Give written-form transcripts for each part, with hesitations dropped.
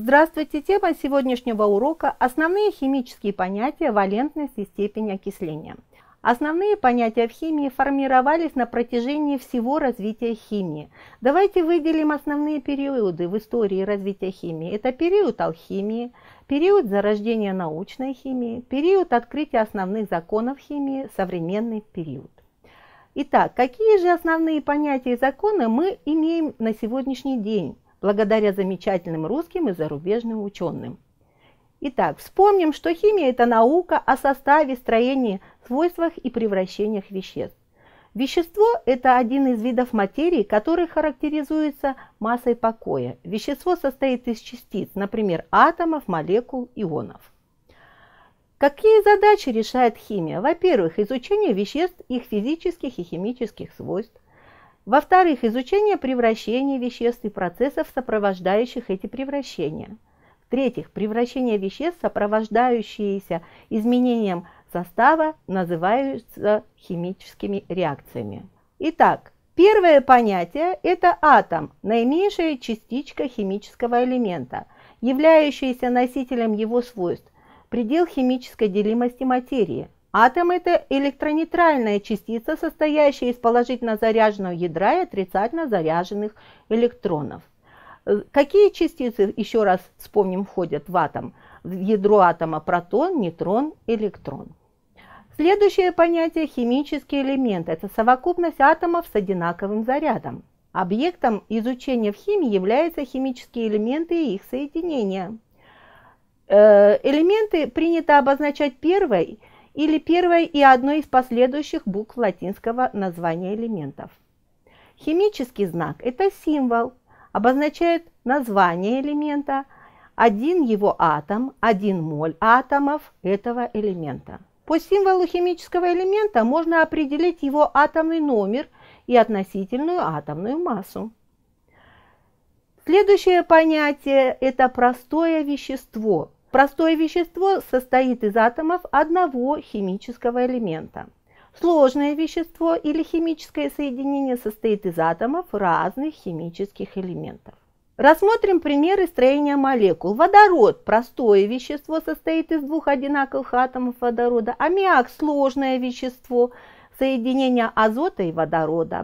Здравствуйте! Тема сегодняшнего урока – основные химические понятия, валентность и степень окисления. Основные понятия в химии формировались на протяжении всего развития химии. Давайте выделим основные периоды в истории развития химии. Это период алхимии, период зарождения научной химии, период открытия основных законов химии, современный период. Итак, какие же основные понятия и законы мы имеем на сегодняшний день, благодаря замечательным русским и зарубежным ученым? Итак, вспомним, что химия – это наука о составе, строении, свойствах и превращениях веществ. Вещество – это один из видов материи, который характеризуется массой покоя. Вещество состоит из частиц, например, атомов, молекул, ионов. Какие задачи решает химия? Во-первых, изучение веществ, их физических и химических свойств. Во-вторых, изучение превращения веществ и процессов, сопровождающих эти превращения. В-третьих, превращение веществ, сопровождающиеся изменением состава, называются химическими реакциями. Итак, первое понятие – это атом, наименьшая частичка химического элемента, являющаяся носителем его свойств, предел химической делимости материи. Атом – это электронейтральная частица, состоящая из положительно заряженного ядра и отрицательно заряженных электронов. Какие частицы, еще раз вспомним, входят в атом? В ядро атома протон, нейтрон, электрон. Следующее понятие – химический элемент. Это совокупность атомов с одинаковым зарядом. Объектом изучения в химии являются химические элементы и их соединения. Элементы принято обозначать первой и одной из последующих букв латинского названия элементов. Химический знак – это символ, обозначает название элемента, один его атом, один моль атомов этого элемента. По символу химического элемента можно определить его атомный номер и относительную атомную массу. Следующее понятие – это простое вещество. Простое вещество состоит из атомов одного химического элемента. Сложное вещество или химическое соединение состоит из атомов разных химических элементов. Рассмотрим примеры строения молекул. Водород – простое вещество, состоит из двух одинаковых атомов водорода. Аммиак – сложное вещество, соединение азота и водорода.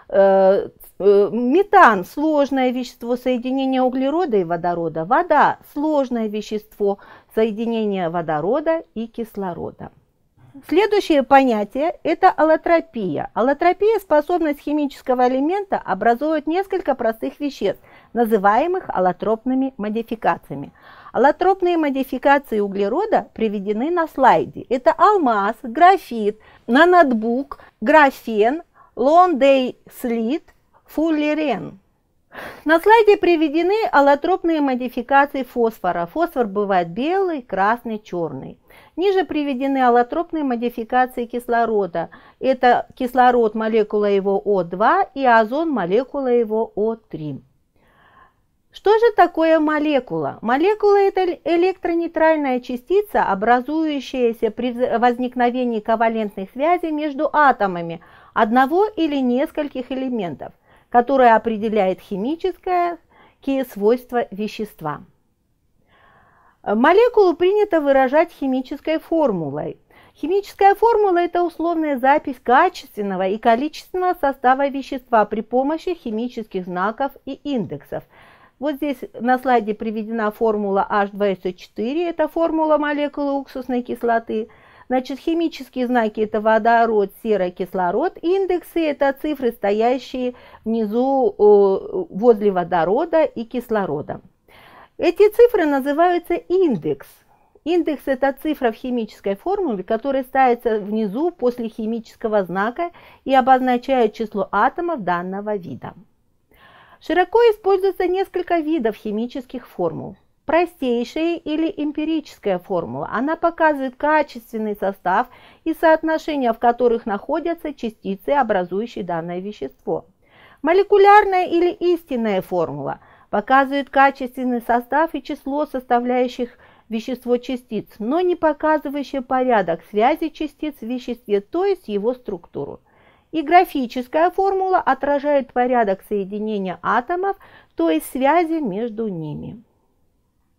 Метан – сложное вещество, соединение углерода и водорода. Вода – сложное вещество, соединение водорода и кислорода. Следующее понятие – это аллотропия. Аллотропия – способность химического элемента образовывать несколько простых веществ, называемых аллотропными модификациями. Аллотропные модификации углерода приведены на слайде. Это алмаз, графит, нанотбук, графен, лондейслит, фуллерен. На слайде приведены аллотропные модификации фосфора. Фосфор бывает белый, красный, черный. Ниже приведены аллотропные модификации кислорода. Это кислород, молекула его О2 и озон, молекула его О3. Что же такое молекула? Молекула – это электронейтральная частица, образующаяся при возникновении ковалентных связей между атомами одного или нескольких элементов, которая определяет химические свойства вещества. Молекулу принято выражать химической формулой. Химическая формула – это условная запись качественного и количественного состава вещества при помощи химических знаков и индексов. Вот здесь на слайде приведена формула H2SO4, это формула молекулы уксусной кислоты. Значит, химические знаки – это водород, сера, кислород. Индексы – это цифры, стоящие внизу возле водорода и кислорода. Эти цифры называются индекс. Индекс – это цифра в химической формуле, которая ставится внизу после химического знака и обозначает число атомов данного вида. Широко используется несколько видов химических формул. Простейшая или эмпирическая формула. Она показывает качественный состав и соотношения, в которых находятся частицы, образующие данное вещество. Молекулярная или истинная формула показывает качественный состав и число составляющих вещество частиц, но не показывающая порядок связи частиц в веществе, то есть его структуру. И графическая формула отражает порядок соединения атомов, то есть связи между ними.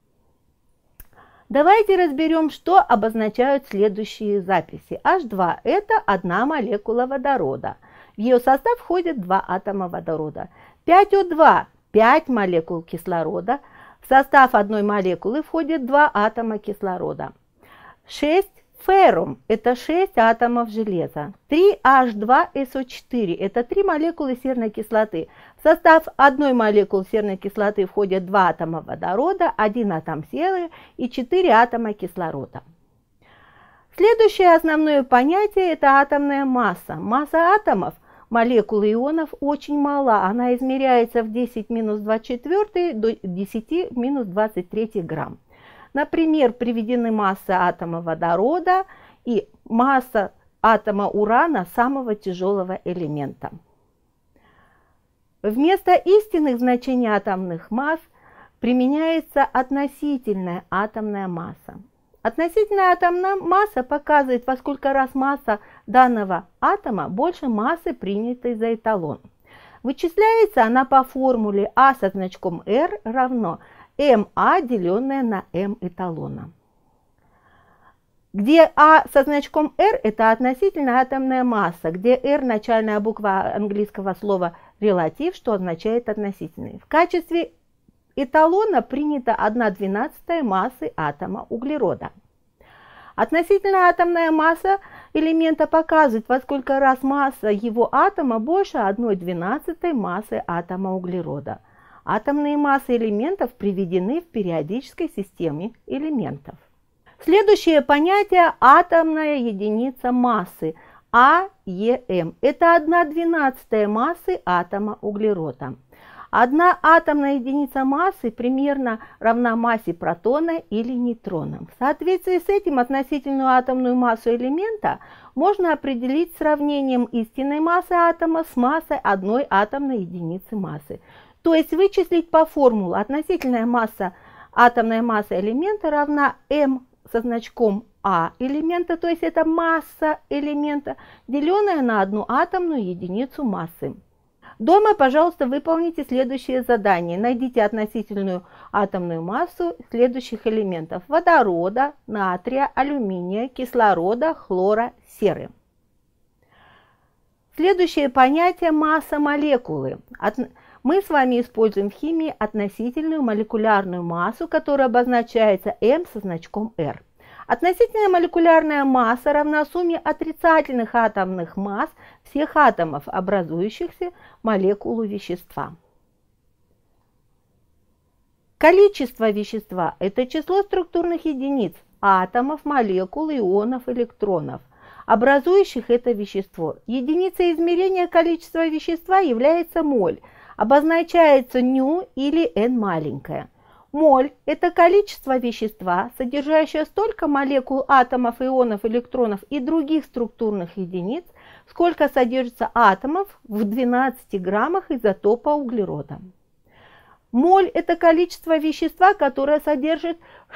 Давайте разберем, что обозначают следующие записи. H2 – это одна молекула водорода. В ее состав входят 2 атома водорода. 5O2 – 5 молекул кислорода. В состав одной молекулы входят 2 атома кислорода. 6 феррум – это 6 атомов железа. 3H2SO4 – это 3 молекулы серной кислоты. В состав одной молекулы серной кислоты входят 2 атома водорода, 1 атом серы и 4 атома кислорода. Следующее основное понятие – это атомная масса. Масса атомов, молекул и ионов очень мала. Она измеряется в 10 минус 24 до 10 минус 23 грамм. Например, приведены масса атома водорода и масса атома урана, самого тяжелого элемента. Вместо истинных значений атомных масс применяется относительная атомная масса. Относительная атомная масса показывает, во сколько раз масса данного атома больше массы, принятой за эталон. Вычисляется она по формуле А со значком R равно МА, деленное на М эталона. Где А со значком R – это относительная атомная масса, где R – начальная буква английского слова «релатив», что означает «относительный». В качестве эталона принята 1/12 массы атома углерода. Относительная атомная масса элемента показывает, во сколько раз масса его атома больше 1/12 массы атома углерода. Атомные массы элементов приведены в периодической системе элементов. Следующее понятие – атомная единица массы, АЕМ. Это 1/12 массы атома углерода. Одна атомная единица массы примерно равна массе протона или нейтрона. В соответствии с этим относительную атомную массу элемента можно определить сравнением истинной массы атома с массой одной атомной единицы массы. То есть вычислить по формуле относительная масса, атомная масса элемента равна М со значком А элемента, то есть это масса элемента, деленная на одну атомную единицу массы. Дома, пожалуйста, выполните следующее задание. Найдите относительную атомную массу следующих элементов: водорода, натрия, алюминия, кислорода, хлора, серы. Следующее понятие – масса молекулы. Мы с вами используем в химии относительную молекулярную массу, которая обозначается М со значком R. Относительная молекулярная масса равна сумме отрицательных атомных масс всех атомов, образующихся молекулу вещества. Количество вещества – это число структурных единиц атомов, молекул, ионов, электронов, образующих это вещество. Единицей измерения количества вещества является моль, обозначается ню или n маленькая. Моль – это количество вещества, содержащее столько молекул, атомов, ионов, электронов и других структурных единиц, сколько содержится атомов в 12 граммах изотопа углерода. Моль – это количество вещества, которое содержит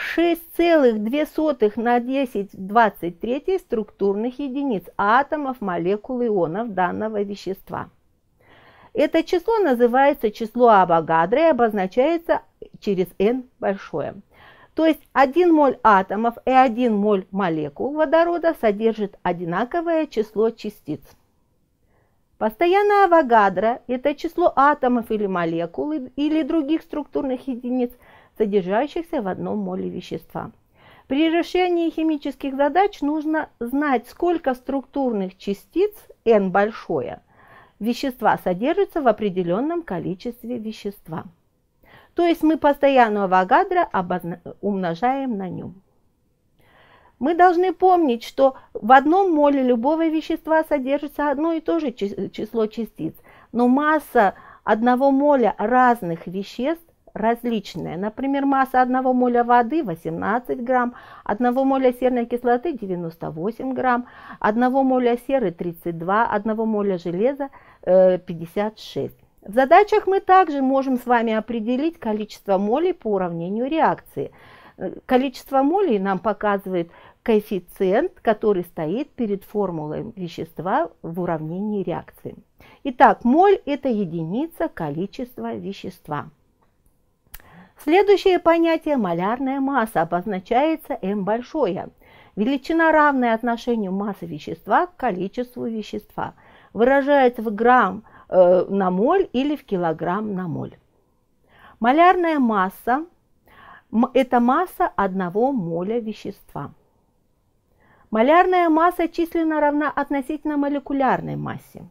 6,2 на 10 в 23 структурных единиц атомов, молекул, ионов данного вещества. Это число называется число Авогадро и обозначается через n большое. То есть 1 моль атомов и 1 моль молекул водорода содержит одинаковое число частиц. Постоянное Авогадро – это число атомов или молекул или других структурных единиц, содержащихся в одном моле вещества. При решении химических задач нужно знать, сколько структурных частиц n большое вещества содержится в определенном количестве вещества. То есть мы постоянную Авогадро умножаем на ню. Мы должны помнить, что в одном моле любого вещества содержится одно и то же число частиц, но масса одного моля разных веществ различная. Например, масса одного моля воды 18 грамм, одного моля серной кислоты 98 грамм, одного моля серы 32, одного моля железа 56. В задачах мы также можем с вами определить количество молей по уравнению реакции. Количество молей нам показывает коэффициент, который стоит перед формулой вещества в уравнении реакции. Итак, моль – это единица количества вещества. Следующее понятие – малярная масса, обозначается m большое. Величина, равная отношению массы вещества к количеству вещества, выражается в грамм на моль или в килограмм на моль. Малярная масса – это масса 1 моля вещества. Малярная масса численно равна относительно молекулярной массе.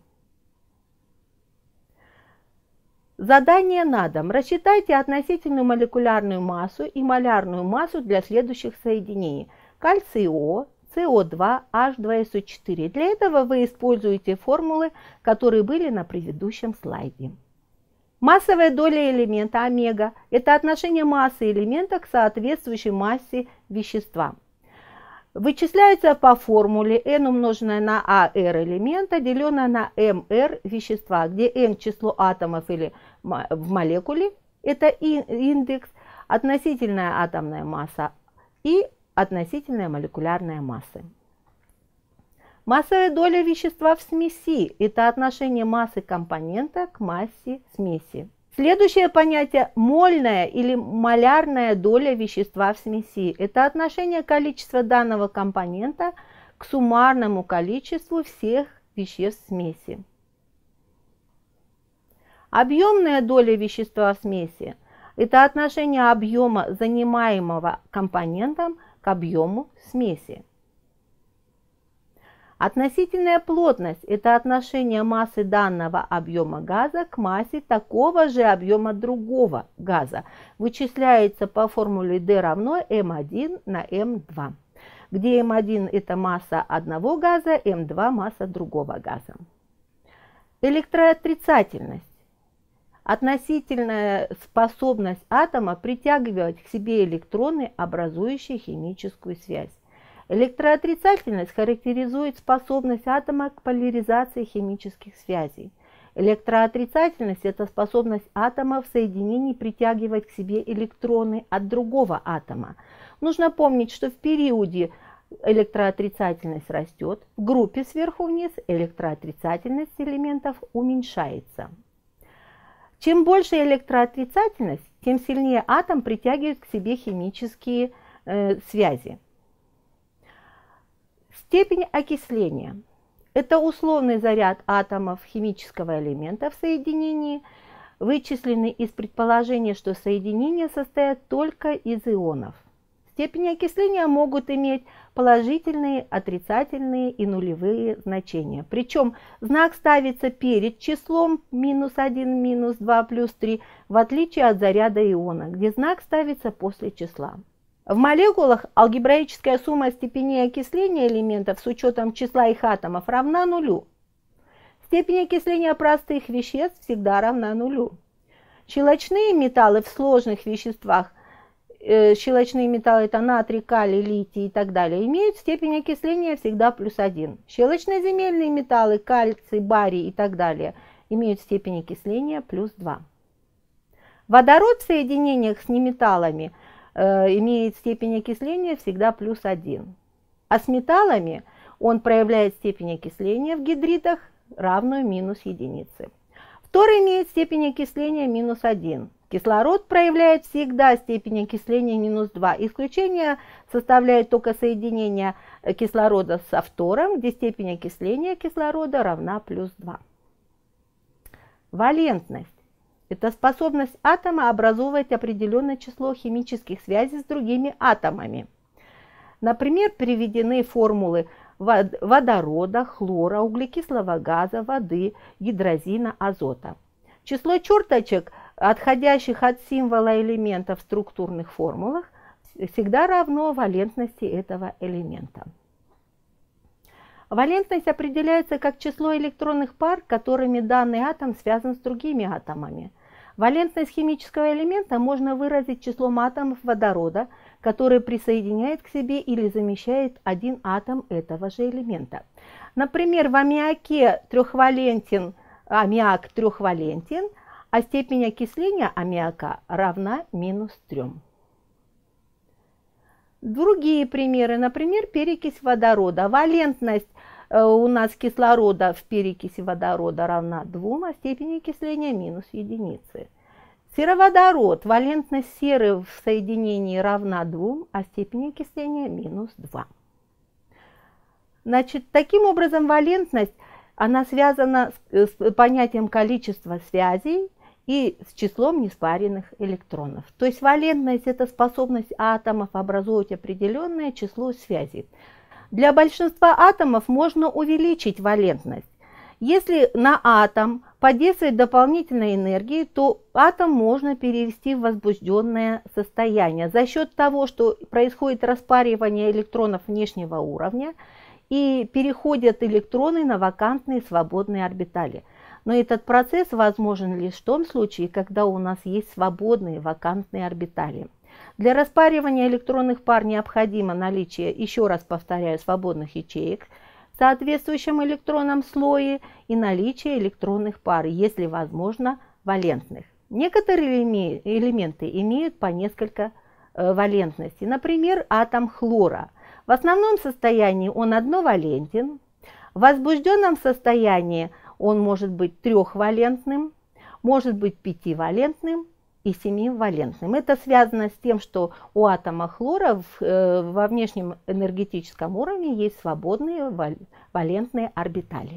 Задание на дом. Рассчитайте относительную молекулярную массу и малярную массу для следующих соединений. Кальций О, СО2, H2SO4. Для этого вы используете формулы, которые были на предыдущем слайде. Массовая доля элемента омега – это отношение массы элемента к соответствующей массе вещества. Вычисляется по формуле n умноженное на AR элемента, деленное на MR вещества, где n число атомов или в молекуле, это индекс, относительная атомная масса и относительная молекулярная масса. Массовая доля вещества в смеси – это отношение массы компонента к массе смеси. Следующее понятие – мольная или малярная доля вещества в смеси. Это отношение количества данного компонента к суммарному количеству всех веществ смеси. Объемная доля вещества в смеси – это отношение объема, занимаемого компонентом, к объему смеси. Относительная плотность – это отношение массы данного объема газа к массе такого же объема другого газа. Вычисляется по формуле D равно m1 на m2, где m1 – это масса одного газа, m2 – масса другого газа. Электроотрицательность – относительная способность атома притягивать к себе электроны, образующие химическую связь. Электроотрицательность характеризует способность атома к поляризации химических связей. Электроотрицательность – это способность атома в соединении притягивать к себе электроны от другого атома. Нужно помнить, что в периоде электроотрицательность растет, в группе сверху вниз электроотрицательность элементов уменьшается. Чем больше электроотрицательность, тем сильнее атом притягивает к себе химические связи. Степень окисления – это условный заряд атомов химического элемента в соединении, вычисленный из предположения, что соединения состоят только из ионов. Степени окисления могут иметь положительные, отрицательные и нулевые значения. Причем знак ставится перед числом -1, -2, +3, в отличие от заряда иона, где знак ставится после числа. В молекулах алгебраическая сумма степеней окисления элементов с учетом числа их атомов равна нулю. Степень окисления простых веществ всегда равна нулю. Щелочные металлы в сложных веществах, щелочные металлы это натрий, калий, литий и так далее, имеют степень окисления всегда +1. Щелочноземельные металлы, кальций, барий и так далее, имеют степень окисления +2. Водород в соединениях с неметаллами имеет степень окисления всегда +1. А с металлами он проявляет степень окисления в гидридах равную -1. Фтор имеет степень окисления -1. Кислород проявляет всегда степень окисления -2. Исключение составляет только соединение кислорода со фтором, где степень окисления кислорода равна +2. Валентность. Это способность атома образовывать определенное число химических связей с другими атомами. Например, приведены формулы водорода, хлора, углекислого газа, воды, гидрозина, азота. Число черточек, отходящих от символа элемента в структурных формулах, всегда равно валентности этого элемента. Валентность определяется как число электронных пар, которыми данный атом связан с другими атомами. Валентность химического элемента можно выразить числом атомов водорода, который присоединяет к себе или замещает один атом этого же элемента. Например, в аммиаке аммиак трехвалентен, а степень окисления аммиака равна -3. Другие примеры, например, перекись водорода. Валентность у нас кислорода в перекиси водорода равна 2, а степень окисления -1. Сероводород. Валентность серы в соединении равна 2, а степень окисления минус 2. Значит, таким образом, валентность, она связана с понятием количества связей и с числом неспаренных электронов. То есть валентность – это способность атомов образовывать определенное число связей. Для большинства атомов можно увеличить валентность. Если на атом подействует дополнительной энергии, то атом можно перевести в возбужденное состояние за счет того, что происходит распаривание электронов внешнего уровня и переходят электроны на вакантные свободные орбитали. Но этот процесс возможен лишь в том случае, когда у нас есть свободные вакантные орбитали. Для распаривания электронных пар необходимо наличие, еще раз повторяю, свободных ячеек в соответствующем электронном слое и наличие электронных пар, если возможно, валентных. Некоторые элементы имеют по несколько валентностей. Например, атом хлора. В основном состоянии он одновалентен. В возбужденном состоянии он может быть трехвалентным, может быть пятивалентным и семивалентным. Это связано с тем, что у атома хлора во внешнем энергетическом уровне есть свободные валентные орбитали.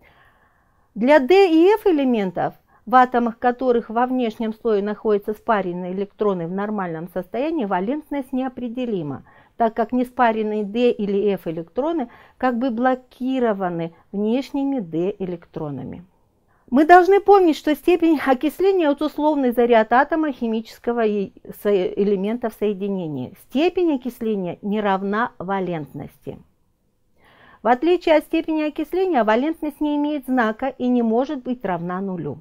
Для D и F элементов, в атомах которых во внешнем слое находятся спаренные электроны в нормальном состоянии, валентность неопределима, так как неспаренные D или F электроны как бы блокированы внешними D электронами. Мы должны помнить, что степень окисления – это условный заряд атома химического элемента в соединении. Степень окисления не равна валентности. В отличие от степени окисления, валентность не имеет знака и не может быть равна нулю.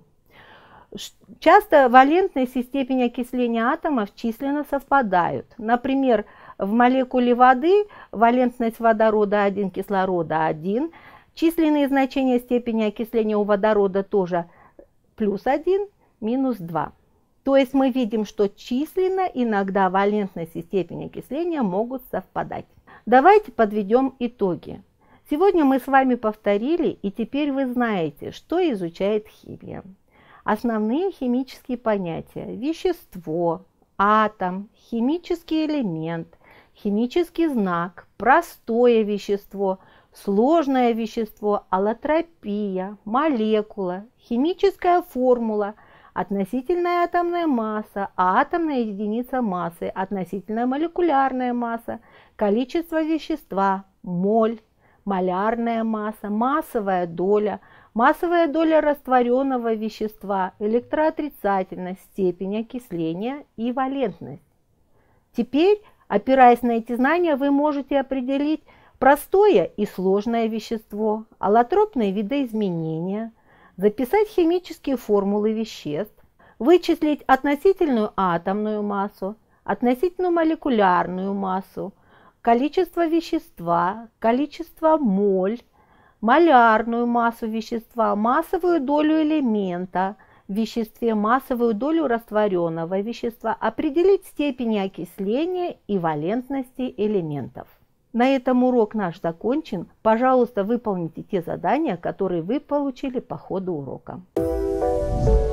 Часто валентность и степень окисления атомов численно совпадают. Например, в молекуле воды валентность водорода 1, кислорода 1. Численные значения степени окисления у водорода тоже плюс 1, минус 2. То есть мы видим, что численно иногда валентность и степень окисления могут совпадать. Давайте подведем итоги. Сегодня мы с вами повторили, и теперь вы знаете, что изучает химия. Основные химические понятия: вещество, атом, химический элемент, химический знак, простое вещество, сложное вещество, аллотропия, молекула, химическая формула, относительная атомная масса, атомная единица массы, относительная молекулярная масса, количество вещества, моль, малярная масса, массовая доля растворенного вещества, электроотрицательность, степень окисления и валентность. Теперь, опираясь на эти знания, вы можете определить простое и сложное вещество, аллотропные видоизменения, записать химические формулы веществ, вычислить относительную атомную массу, относительную молекулярную массу, количество вещества, количество моль, малярную массу вещества, массовую долю элемента в веществе, массовую долю растворенного вещества, определить степени окисления и валентности элементов. На этом урок наш закончен. Пожалуйста, выполните те задания, которые вы получили по ходу урока.